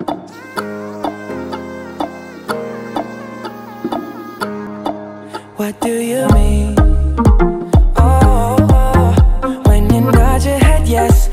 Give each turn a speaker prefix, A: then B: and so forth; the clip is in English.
A: What do you mean? Oh, when you nod your head yes,